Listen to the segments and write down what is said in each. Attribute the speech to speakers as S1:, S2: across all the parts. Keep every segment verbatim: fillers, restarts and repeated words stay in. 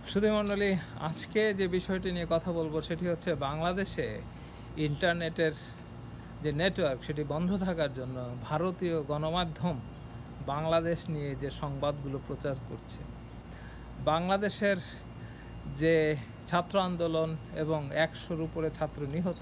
S1: সুধীমণ্ডলী, আজকে যে বিষয়টি নিয়ে কথা বলবো সেটি হচ্ছে বাংলাদেশে ইন্টারনেটের যে নেটওয়ার্ক সেটি বন্ধ থাকার জন্য ভারতীয় গণমাধ্যম বাংলাদেশ নিয়ে যে সংবাদগুলো প্রচার করছে। বাংলাদেশের যে ছাত্র আন্দোলন এবং একশোর উপরে ছাত্র নিহত,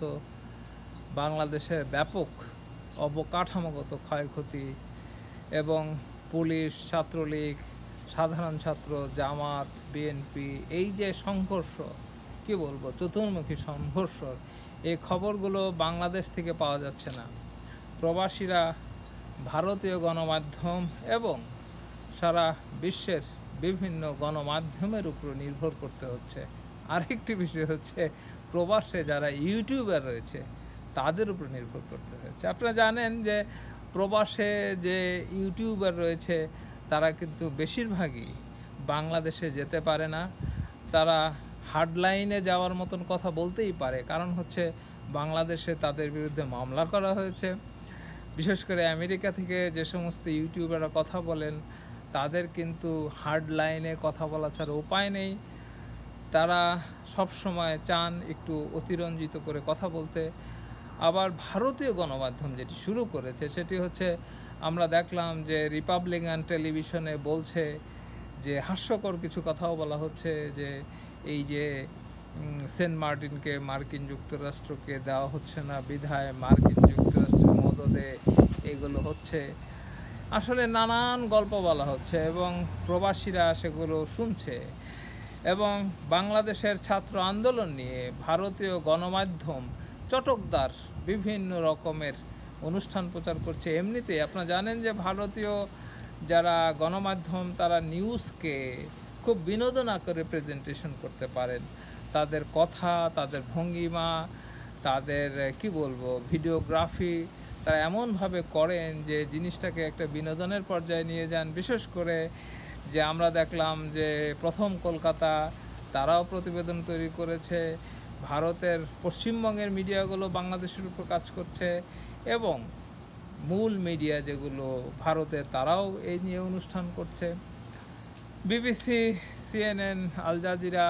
S1: বাংলাদেশের ব্যাপক অবকাঠামোগত ক্ষয়ক্ষতি এবং পুলিশ, ছাত্রলীগ, সাধারণ ছাত্র, জামাত, বিএনপি, এই যে সংঘর্ষ, কি বলবো, চতুর্মুখী সংঘর্ষ, এই খবরগুলো বাংলাদেশ থেকে পাওয়া যাচ্ছে না। প্রবাসীরা ভারতীয় গণমাধ্যম এবং সারা বিশ্বের বিভিন্ন গণমাধ্যমের উপর নির্ভর করতে হচ্ছে। আরেকটি বিষয় হচ্ছে প্রবাসে যারা ইউটিউবার রয়েছে তাদের উপর নির্ভর করতে হচ্ছে। আপনারা জানেন যে প্রবাসে যে ইউটিউবার রয়েছে তারা কিন্তু বেশিরভাগই বাংলাদেশে যেতে পারে না। তারা হার্ডলাইনে যাওয়ার মতন কথা বলতেই পারে, কারণ হচ্ছে বাংলাদেশে তাদের বিরুদ্ধে মামলা করা হয়েছে। বিশেষ করে আমেরিকা থেকে যে সমস্ত ইউটিউবাররা কথা বলেন তাদের কিন্তু হার্ডলাইনে কথা বলা ছাড়া উপায় নেই। তারা সব সময় চান একটু অতিরঞ্জিত করে কথা বলতে। আবার ভারতীয় গণমাধ্যম যেটি শুরু করেছে সেটি হচ্ছে, আমরা দেখলাম যে রিপাবলিকান টেলিভিশনে বলছে যে হাস্যকর কিছু কথাও বলা হচ্ছে, যে এই যে সেন্ট মার্টিনকে মার্কিন যুক্তরাষ্ট্রকে দেওয়া হচ্ছে না বিধায় মার্কিন যুক্তরাষ্ট্রের মদদে এগুলো হচ্ছে। আসলে নানান গল্প বলা হচ্ছে এবং প্রবাসীরা সেগুলো শুনছে। এবং বাংলাদেশের ছাত্র আন্দোলন নিয়ে ভারতীয় গণমাধ্যম চটকদার বিভিন্ন রকমের অনুষ্ঠান প্রচার করছে। এমনিতেই আপনারা জানেন যে ভারতীয় যারা গণমাধ্যম তারা নিউজকে খুব বিনোদন আকারে প্রেজেন্টেশন করতে পারেন। তাদের কথা, তাদের ভঙ্গিমা, তাদের কি বলবো ভিডিওগ্রাফি তারা এমনভাবে করেন যে জিনিসটাকে একটা বিনোদনের পর্যায়ে নিয়ে যান। বিশেষ করে যে আমরা দেখলাম যে প্রথম কলকাতা তারাও প্রতিবেদন তৈরি করেছে, ভারতের পশ্চিমবঙ্গের মিডিয়াগুলো বাংলাদেশের উপর কাজ করছে এবং মূল মিডিয়া যেগুলো ভারতের তারাও এই নিয়ে অনুষ্ঠান করছে। বিবিসি, সিএনএন, আল জাজিরা,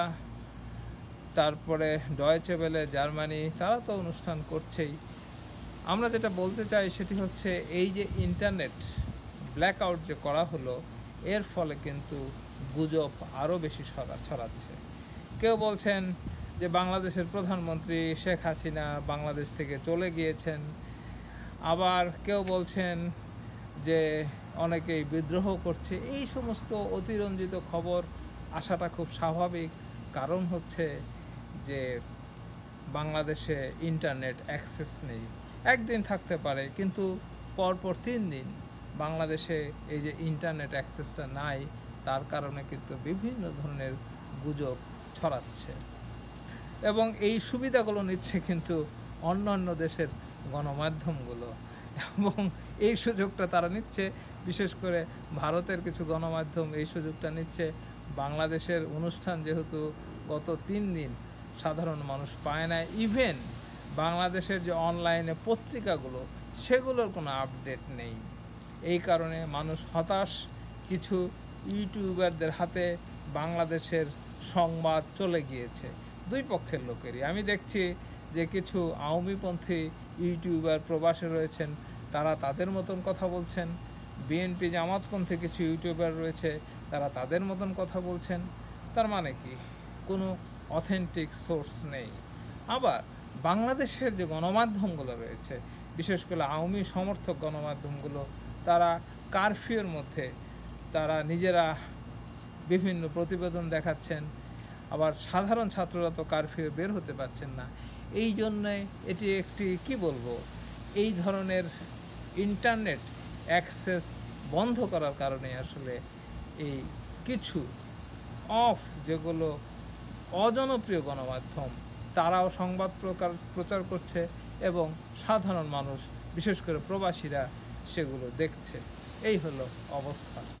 S1: তারপরে ডয়েচে ওয়েলে জার্মানি, তারা তো অনুষ্ঠান করছেই। আমরা যেটা বলতে চাই সেটি হচ্ছে এই যে ইন্টারনেট ব্ল্যাক আউট যে করা হলো এর ফলে কিন্তু গুজব আরও বেশি ছড়াচ্ছে। কেউ বলছেন যে বাংলাদেশের প্রধানমন্ত্রী শেখ হাসিনা বাংলাদেশ থেকে চলে গিয়েছেন। আবার কেউ বলছেন যে অনেকেই বিদ্রোহ করছে। এই সমস্ত অতিরঞ্জিত খবর আসাটা খুব স্বাভাবিক, কারণ হচ্ছে যে বাংলাদেশে ইন্টারনেট অ্যাক্সেস নেই। একদিন থাকতে পারে, কিন্তু পরপর তিন দিন বাংলাদেশে এই যে ইন্টারনেট অ্যাক্সেসটা নাই, তার কারণে কিন্তু বিভিন্ন ধরনের গুজব ছড়াচ্ছে এবং এই সুবিধাগুলো নিচ্ছে কিন্তু অন্যান্য দেশের গণমাধ্যমগুলো, এবং এই সুযোগটা তারা নিচ্ছে। বিশেষ করে ভারতের কিছু গণমাধ্যম এই সুযোগটা নিচ্ছে। বাংলাদেশের অনুষ্ঠান যেহেতু গত তিন দিন সাধারণ মানুষ পায় না, ইভেন বাংলাদেশের যে অনলাইনে পত্রিকাগুলো সেগুলোর কোনো আপডেট নেই। এই কারণে মানুষ হতাশ। কিছু ইউটিউবারদের হাতে বাংলাদেশের সংবাদ চলে গিয়েছে, দুই পক্ষের লোকেরই। আমি দেখছি যে কিছু আওয়ামীপন্থী ইউটিউবার প্রবাসে রয়েছেন, তারা তাদের মতন কথা বলছেন। বিএনপি জামাতপন্থী কিছু ইউটিউবার রয়েছে, তারা তাদের মতন কথা বলছেন। তার মানে কি, কোনো অথেন্টিক সোর্স নেই। আবার বাংলাদেশের যে গণমাধ্যমগুলো রয়েছে, বিশেষ করে আওয়ামী সমর্থক গণমাধ্যমগুলো, তারা কারফিউর মধ্যে তারা নিজেরা বিভিন্ন প্রতিবেদন দেখাচ্ছেন। আবার সাধারণ ছাত্ররা তো কারফিউ বের হতে পারছেন না। এই জন্যে এটি একটি কি বলবো, এই ধরনের ইন্টারনেট অ্যাক্সেস বন্ধ করার কারণে আসলে এই কিছু অফ যেগুলো অজনপ্রিয় গণমাধ্যম তারাও সংবাদ প্রকার প্রচার করছে এবং সাধারণ মানুষ বিশেষ করে প্রবাসীরা সেগুলো দেখছে। এই হলো অবস্থা।